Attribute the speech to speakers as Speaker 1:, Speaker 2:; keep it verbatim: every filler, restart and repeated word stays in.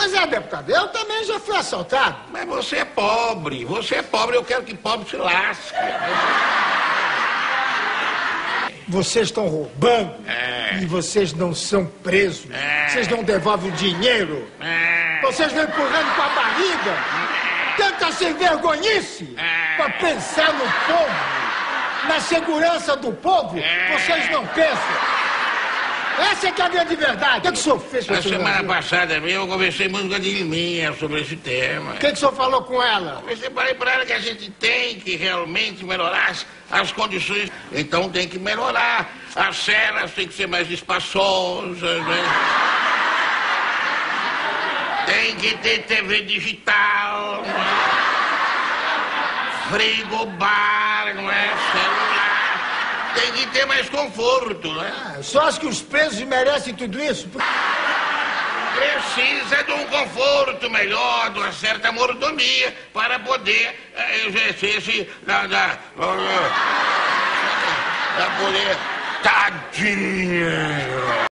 Speaker 1: Pois é, deputado, eu também já fui assaltado.
Speaker 2: Mas você é pobre, você é pobre, eu quero que pobre se lasque.
Speaker 1: Vocês estão roubando
Speaker 2: É.
Speaker 1: e vocês não são presos.
Speaker 2: É.
Speaker 1: Vocês não devolvem o dinheiro.
Speaker 2: É.
Speaker 1: Vocês vão empurrando com a barriga. Tanta sem vergonhice
Speaker 2: É.
Speaker 1: para pensar no povo, na segurança do povo.
Speaker 2: É.
Speaker 1: Vocês não pensam. Essa é que é a grande verdade. O que, é que o senhor fez com
Speaker 2: Na
Speaker 1: esse
Speaker 2: semana
Speaker 1: Brasil?
Speaker 2: passada mesmo eu conversei muito com a Diliminha sobre esse tema.
Speaker 1: O que, é que o senhor falou com ela?
Speaker 2: Eu separei para ela que a gente tem que realmente melhorar as, as condições. Então tem que melhorar. As celas têm que ser mais espaçosas, né? Tem que ter T V digital, não é? Frigobar, não é? Celular. Tem que ter mais conforto, né?
Speaker 1: Ah, só acho que os presos merecem tudo isso?
Speaker 2: Precisa de um conforto melhor, de uma certa mordomia, para poder eh, exercer esse... Da, da, da poder... Tadinho!